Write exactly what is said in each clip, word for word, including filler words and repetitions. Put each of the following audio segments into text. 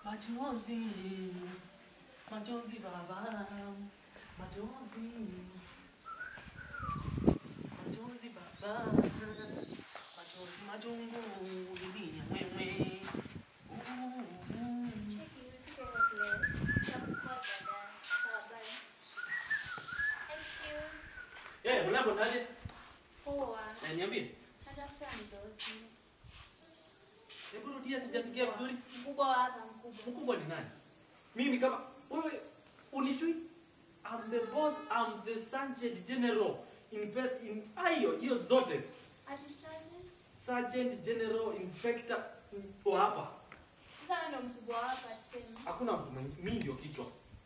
Majonzi, majonzi baba, majonzi, majonzi baba, majonzi majungu, dunia mwewe. Eh, mnabo naje? Poa. Eh, niambie. Natafuta mdosi. Hebu rudia, sijasikia vizuri. Mkubwa hapa mkubwa. Mkubwa ni nani? Mimi kama wewe unijui? I'm the boss, I'm the Sergeant General. In fact, in ayo hiyo zote. Assistant. Sergeant General Inspector wa hapa. Sasa ndo mkubwa hapa tena. Hakuna mtu mwingine, mimi ndio kichwa.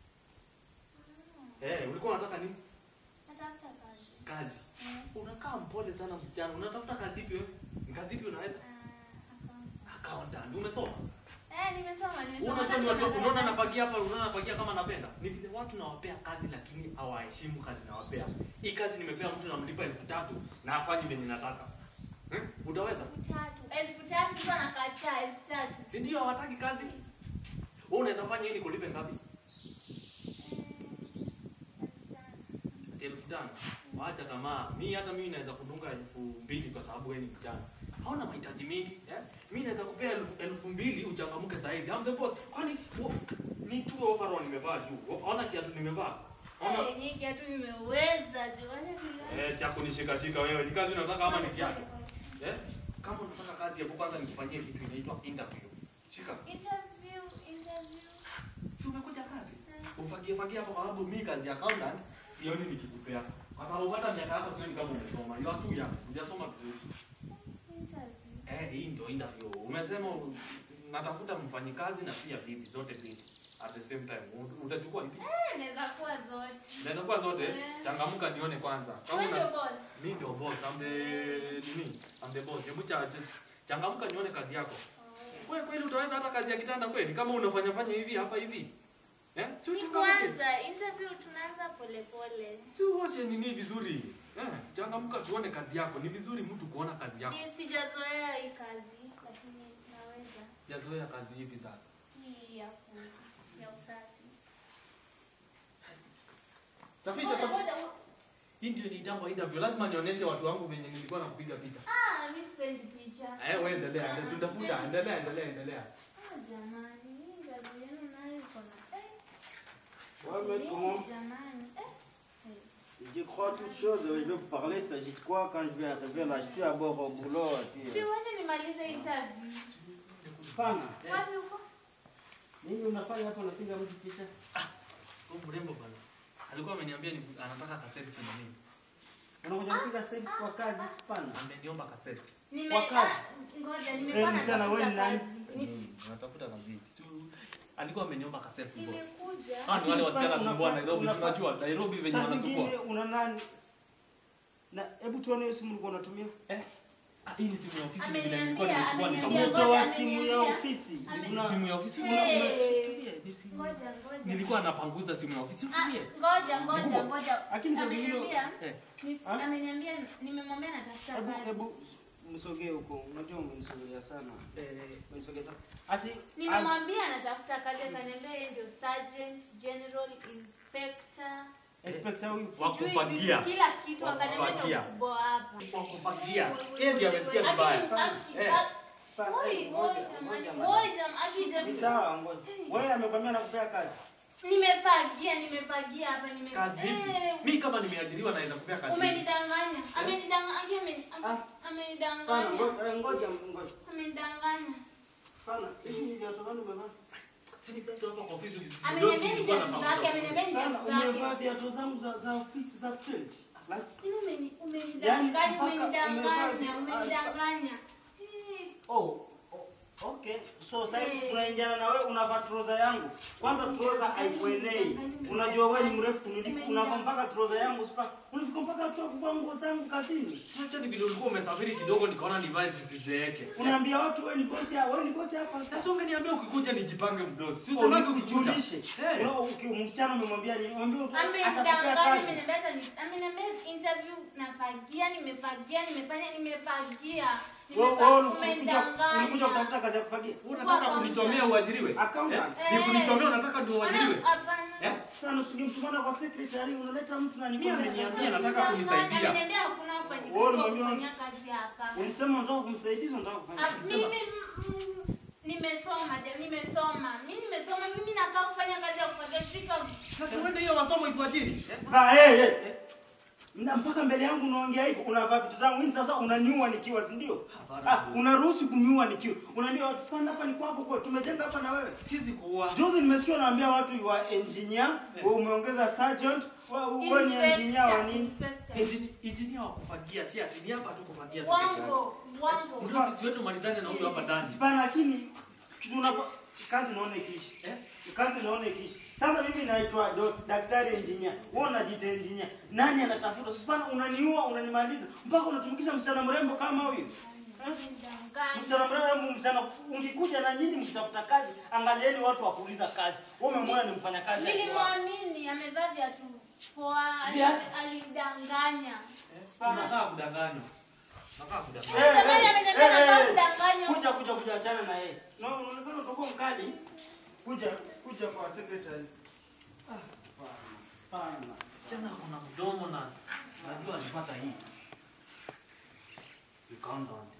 Eh, hey, ulikuwa unataka nini? Natafuta kazi. Kazi. Mm. Unakaa mpole sana msichana. Unatafuta kazi ipi wewe? Kazi ipi unaweza? Uh, Accountant. Umesoma? Eh, nimesoma, nimesoma. Unaona ni watu unaona nafagia hapa, unaona nafagia kama napenda. Ni vile watu nawapea kazi lakini hawaheshimu kazi nawapea. Hii kazi nimepea mtu namlipa elfu tatu na afanye venye nataka. Hmm? Utaweza? elfu tatu. elfu tatu sasa nakataa elfu tatu. Si ndio hawataki kazi? Wewe unaweza fanya hili kulipe ngapi? elfu tano. Waacha tamaa. Mimi hata mimi naweza kudunga elfu mbili kwa sababu wewe ni kijana. Hauna mahitaji mengi, eh? Mimi naweza kupea elfu mbili uchangamke saa hizi. I'm the boss. Kwani ni tu overall nimevaa juu. Ona kiatu nimevaa. Ona eh, nyingi kiatu nimeweza tu. Eh, cha kunishika shika wewe. Ni kazi unataka ama ni kiatu? Eh? Kama unataka kazi hapo kwanza nikifanyie kitu inaitwa interview. Shika. Interview, interview. Si umekuja kazi? Ufagie fagie hapo kwa sababu mimi kazi ya accountant sioni nikikupea. Kwa sababu hata miaka yako sioni kama umesoma. You are too young. Hujasoma vizuri. Eh, hii ndio interview. Umesema natafuta mfanyikazi na pia bibi zote mbili at the same time. Utachukua ipi? Eh, naweza kuwa zote. Naweza kuwa zote? Yeah. Changamka nione kwanza. Kama una boss. Mimi ndio boss. I'm the nini? I'm the boss. Hebu cha changamka nione kazi yako. Oh. Wewe kweli utaweza hata kazi ya kitanda kweli kama unafanya fanya hivi hapa hivi? Eh? Si kwanza interview tunaanza pole pole. Si uoshe nini vizuri. Eh, changamka tuone kazi yako. Ni vizuri mtu kuona kazi yako. Mimi sijazoea hii kazi, lakini naweza. Sijazoea kazi hivi sasa. Hii ya ku ya usafi. Safisha safisha. Hii ndio ni jambo interview. Lazima nionyeshe watu wangu venye nilikuwa nakupiga picha. Ah, mimi sipendi picha. Eh, wewe endelea. Ndio tutafuta. Endelea, endelea, endelea. Ah, jamani, hii kazi yenu nayo iko na eh. Ouais, mais comment? Je crois toutes choses, je vais vous parler, il s'agit de quoi quand je vais arriver là, je suis à bord au boulot. Si wacha nimalize interview. Pana. Wapi uko? Nini unafanya hapo unapiga mtu picha? Ah, huyu mrembo bwana. Alikuwa ameniambia ni anataka kaseti na mimi. Unakuja kupiga selfie kwa kazi Spana? Ameniomba kaseti. Nime ngoja nimekuwa na wewe ni nani? Natafuta kazi. Alikuwa ameniomba kaseti boss. Nimekuja. Ah, ni wale wasichana sumbua Nairobi, unajua Nairobi venye wanasumbua. Sasa una nani? Na hebu tuone hiyo simu ulikuwa unatumia. Eh? Ah, hii ni simu ya ofisi vile nilikuwa nimechukua nikamwambia. Umetoa simu ya ofisi. Una simu ya ofisi una unatumia ni simu. Ngoja ngoja. Nilikuwa napanguza simu ya ofisi utumie. Ngoja ngoja ngoja. Lakini sasa hiyo eh ameniambia nimemwambia natafuta kazi. Hebu hebu msogee huko. Unajua umenisogea sana. Eh, umenisogea sana. Ati nimemwambia natafuta kazi akaniambia yeye ndio Sergeant General Inspector. Inspector huyu wakufagia. Kila kitu akaniambia ndio kubwa hapa. Wakufagia. Yeye ndiye amesikia vibaya. Eh. Oi, ngoja jamani. Ngoja akija. Sawa, ngoja. Wewe amekwambia nakupea kazi. Nimefagia, nimefagia hapa nime. Kazi ipi? Mimi kama nimeajiriwa naweza kupea kazi. Umenidanganya. Amenidanganya, ameni amenidanganya. Ngoja, ngoja, ngoja. Amenidanganya. Sana, hivi ni viatu gani umevaa? Si ni viatu hapa kwa ofisi. Ameniambia ni viatu zake, ameniambia ni viatu zake. Umevaa viatu zangu za za ofisi za field. Lakini umeni umenidanganya, umenidanganya, umenidanganya. Oh. Okay, so sasa tunaingiana na wewe unavaa trouser yangu. Kwanza trouser haikuenei. Unajua wewe ni mrefu kuniliko. Unavaa mpaka trouser yangu sipa. Unafika mpaka tu kuvaa nguo zangu kazini. Sio cha ni vile ulikuwa umesafiri kidogo nikaona nivae zisizeeke. Unaambia watu wewe ni bosi hapa, wewe ni bosi hapa. Sasa ungeniambia ukikuja nijipange mdosi. Sio sababu ukijulishe. Wewe msichana umemwambia nini? Mwambie atakupea kazi. Ameniambia interview nafagia, nimefagia, nimefanya nimefagia. Umedanganya. Ulikuja kutafuta kazi ya kufagia. Unataka kunichomea uajiriwe? Accountant. Eh? Ni kunichomea unataka ndio uajiriwe? Hapana. Eh? Sasa usingemtumana kwa secretary, unaleta mtu na Mimi ameniambia nataka kunisaidia. Ameniambia hakuna wafanyikazi kufanya kazi hapa. Ulisema unataka kumsaidia, unataka kufanya kazi. Mimi nimesoma, je, nimesoma. Mimi nimesoma, mimi nataka kufanya kazi ya kufagia shika. Sasa wewe hiyo masomo ikuajiri? Ah, eh eh. Na mpaka mbele yangu unaongea hivyo, unavaa vitu zangu hivi sasa unaniua nikiwa, si ndio? Ah, unaruhusu kuniua nikiwa. Unaniua watu sana hapa ni kwako kwa tumejenga hapa na wewe. Siwezi kuua. Juzi nimesikia naambia watu you are engineer, wewe umeongeza sergeant, wewe ni engineer wa nini? Engineer wa kufagia, si ati ni hapa tu kufagia. Wango, wango. Ndio sisi wetu malizane na huyo hapa ndani. Sipana, lakini tunapo kazi naona ikiishi. Eh? Kazi naona ikiishi. Sasa mimi naitwa daktari engineer. Wewe unajiita engineer. Nani anatafuta? Sipana, unaniua, unanimaliza. Mpaka unatumikisha msichana mrembo kama huyu. Eh? Msichana mrembo, msichana ungekuja na nyinyi mkitafuta kazi, angalieni watu wa kuuliza kazi. Wewe umemwona ni mfanyakazi. Nilimwamini, amevaa viatu poa, alidanganya. Sipana, nataka kudanganywa. Nataka kudanganywa. Eh, Jamani ameniambia nataka kudanganya. Kuja kuja kuja achana na yeye. Na unaonekana utakuwa mkali. Kuja kuja kwa secretary. Ah, sipana. Tena kuna mdomo na najua nipata hii. You count on